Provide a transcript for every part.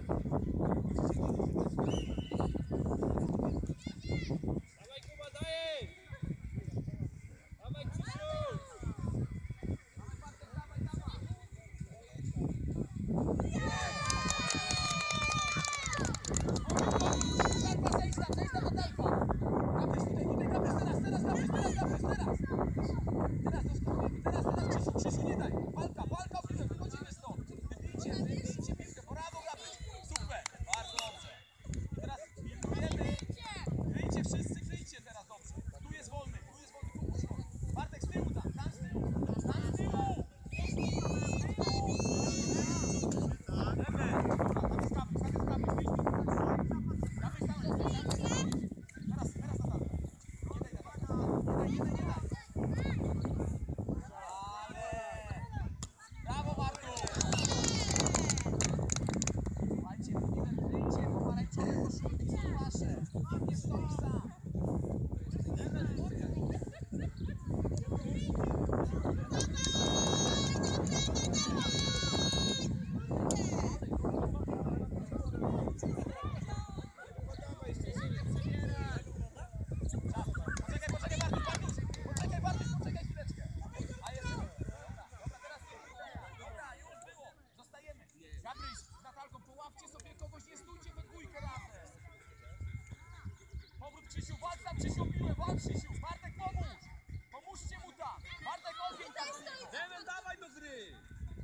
Krzysiu, walcz tam, Krzysiu, piłę, walcz, Krzysiu! Bartek, pomóż! Pomóżcie mu tam! Bartek, ogień tam! Demen, dawaj do gry!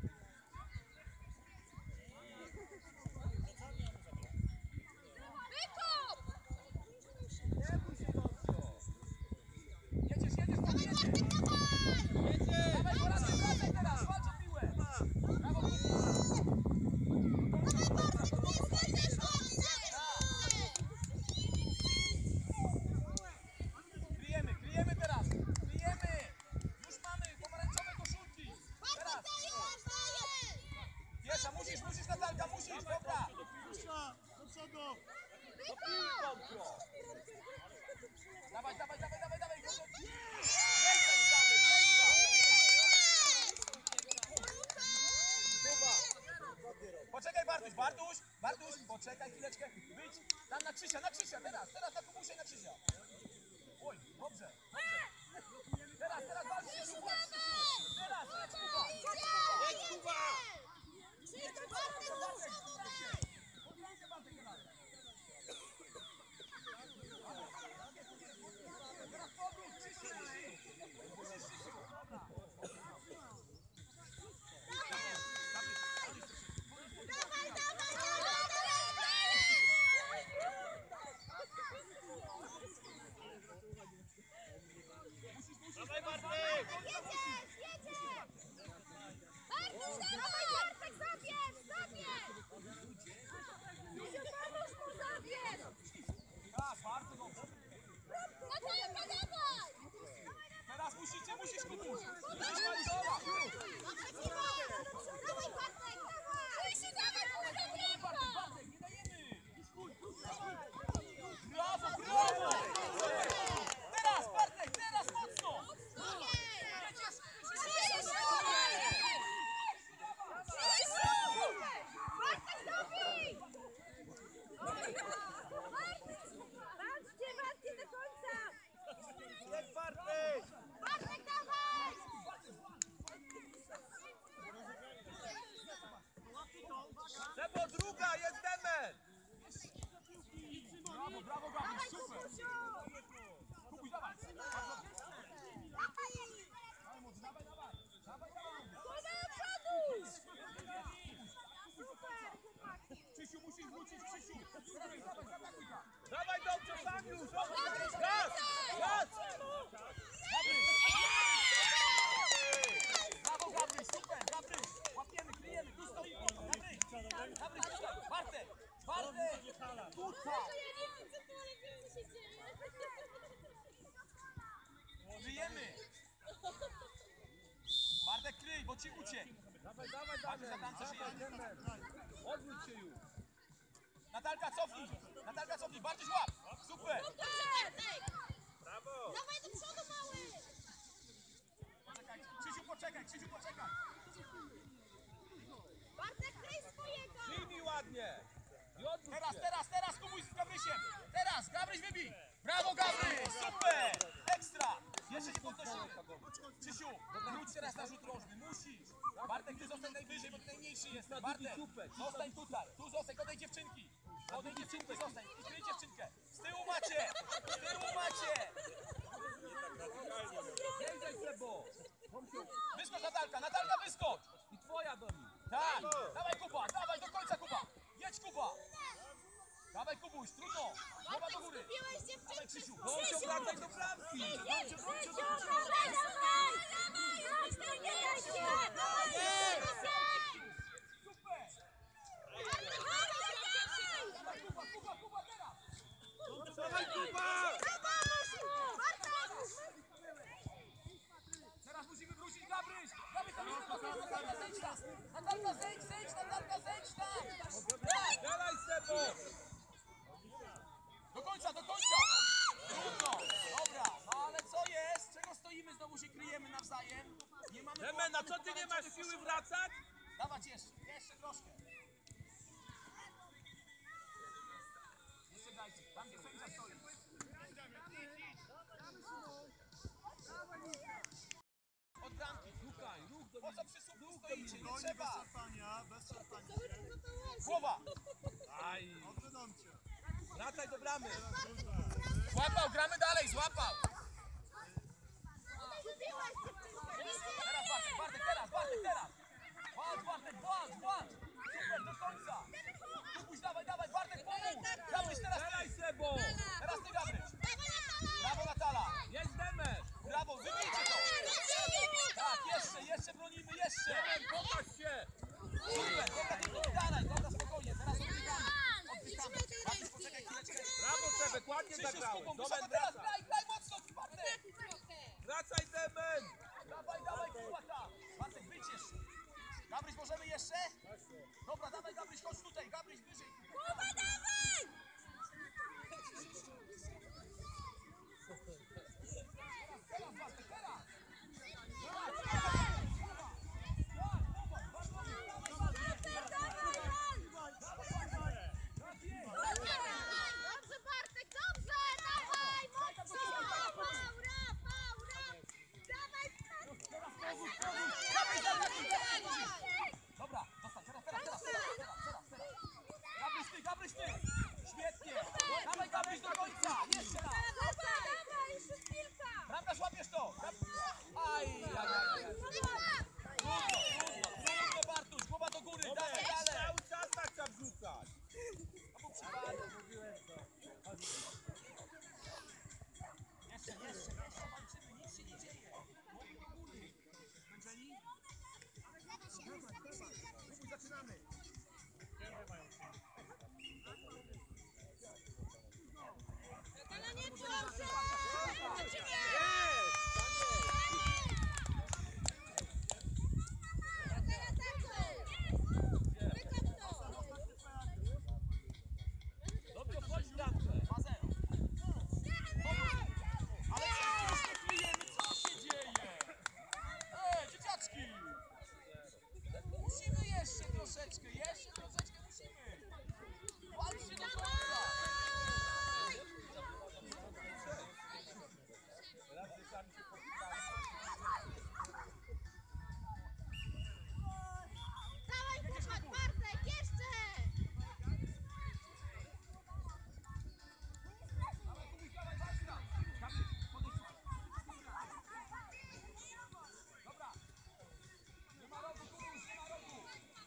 Nie bój się, Gąsio! Jedziesz, jedziesz, jedziesz! Jedziesz! Dawaj, wracaj teraz, walcz o piłę! Brawo, kryjemy teraz! Kryjemy! Już mamy pomarańczowe koszulki! Teraz! Piesza, musisz Natalka, musisz! Dobra! Do przodu! Dawaj! Poczekaj, Bartuś, poczekaj chwileczkę, wyjdź tam na Krzysia, teraz na Kubusia i na Krzysia. Oj, dobrze. Teraz walcz, Krzysiu, teraz, jedź Kuba! Teraz powrót, Krzysiu! Dawaj, Bartek! Bartek, zabierz! Tak, bardzo dobrze. Natalka, dawaj! Teraz musisz Kubuś! Dawaj, Bartek, dawaj! Krzysiu, dawaj, Bartek, nie dajemy! Brawo! Teraz, Bartek, teraz mocno! Bartek, dobij! Walczcie do końca! Jedź, Bartek! Bartek, dawaj! Lewo, druga, jest Demen! Brawo, Dawaj, super! Kubusiu! Kubuś, dawaj! Dawaj! Krzysiu, musisz wrócić, Krzysiu! Dawaj dobrze, Samiusz! Gaz! Brawo, Gabryś, super, Gabryś! Łapiemy, kryjemy, tu stoi! Gabryś, tutaj! Bartek! Tutaj! Kryjemy! Bartek, kryj, bo ci uciekł! Dawaj, za tamce żyjemy! Odwróć się już! Natalka, cofnij! Bardziej łap! Super! Brawo! Dawaj do przodu, mały! Krzysiu, poczekaj! Bartek, kryj swojego! Przyjmij ładnie! Teraz, Kubuś z Gabrysiem. Teraz, Gabryś wybij. Brawo, Gabryś, super, ekstra. Jeszcze nie podnosimy. Krzysiu, wróć teraz na rzut rożny, musisz. Bartek, ty zostań najwyżej, bo ty najmniejszy jesteś. Bartek, zostań tutaj, tu zostań, odejdź dziewczynki. Odejdź dziewczynki, zostań i kryj dziewczynkę. Z tyłu macie, z tyłu macie. Wyskocz Natalka, wyskocz. I twoja do nich. Tak, dawaj Kuba, dawaj do końca Kuba. Jedź Kuba. Dawaj Kubuś, trudno. Głowa do góry. Skupiłeś się w Dawaj czymś. Krzysiu. Bądź wracaj do bramki. Super. Kuba teraz. Dawaj, Kuba! Teraz musimy wrócić Gabryś. Gabryś tam jest Natalka, zejdź tam. Natalka, zejdź tam. Dalej, Sebo! Do końca. Trudno. Dobra, no ale co jest? Czego stoimy? Znowu się kryjemy nawzajem. Nie mamy... Demena, co ty nie masz siły wracać? Dawać jeszcze troszkę. Jeszcze dajcie, tam gdzie sędzia stoi. Od bramki. Szukaj, ruch do Po co nich. przy słupku stoicie? Nie Goni bez trzeba. szarpania, bez szarpania. Głowa. Aj, Odrynam cię. wracaj do bramy. Złapał, gramy dalej, złapał. Teraz Bartek, teraz. Walcz Bartek, walcz. Super, do końca. Kubuś, dawaj, Bartek, pomóż. Gabryś, teraz Dalej, ty. Sebo! Teraz ty, Gabryś. Brawo, Natala. Jest Demer! Brawo, wybijcie to. Tak, jeszcze bronimy, jeszcze. Demer, pokaż się! Super, dobra, tylko wydalaj. Dobra, spokojnie, teraz oddychamy. Gabryś, poczekaj chwileczkę. Brawo, Sebek, ładnie Krzysiu z zagrałeś. Kubą, Domen, Kuba, teraz wracaj. graj mocno, Bartek. Wracaj, Demen! Dawaj, Kuba tam. Bartek, wyjdź jeszcze. Gabryś, możemy jeszcze? Dobra, dawaj, Gabryś, chodź tutaj. Gabryś, wyżej. Teraz, Bartek, teraz. Dobrze, Bartek, dobrze! Dawaj, mocno! Dobra, zostań, teraz. Gabryś, ty. Świetnie. Dawaj, Gabryś, do końca. Jeszcze raz. Bramkarz, łapiesz to. Aj. Trudno, Bartuś, głowa do góry. Dawaj dalej. Cały czas tak trzeba wrzucać. To był przypadek. Jeszcze, walczymy, nic się nie dzieje. Głowy do góry. Zmęczeni? Kubuś, zaczynamy. Dobrze, chodź w bramkę. 2-0. Ale wszyscy już nie kryjemy, co się dzieje? Dzieciaczki! Musimy jeszcze troszeczkę musimy. Walczcie do końca. Raz, że sami się popytali. Bartek, jeszcze! Dobra. Nie ma rogu, Kubuś, nie ma rogu.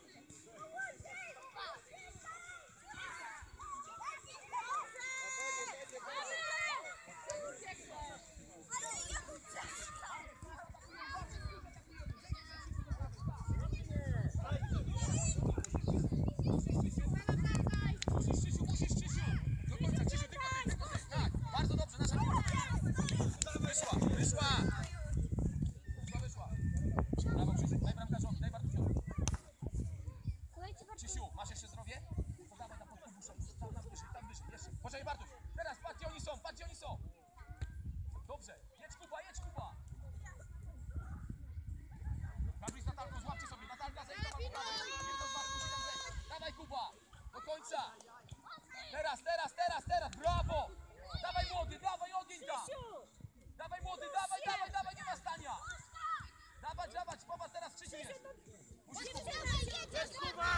Musisz, Krzysiu. Do końca, Krzysiu, tylko ty. Tak, bardzo dobrze, nasza piłka. Wyszła. Brawo, Krzysiu, daj bramkarzowi, daj Bartusiowi. Krzysiu, masz jeszcze zdrowie? To dawaj na podkubusze, tam wyżej, jeszcze. Poczekaj, Bartuś, teraz patrz gdzie oni są. Dobrze, jedź Kuba. Gabryś z Natalką, złapcie sobie, Natalka zejdź tam albo Gabryś. Jedno z was musi tam zejść. Dawaj Kuba, do końca. teraz, brawo! Dawaj młody, dawaj, ogień tam! Dawaj młody, dawaj, nie ma stania! Dawać, popatrz teraz Krzysiu jest! Musisz Jedziesz, jedziesz, Jest, Kuba!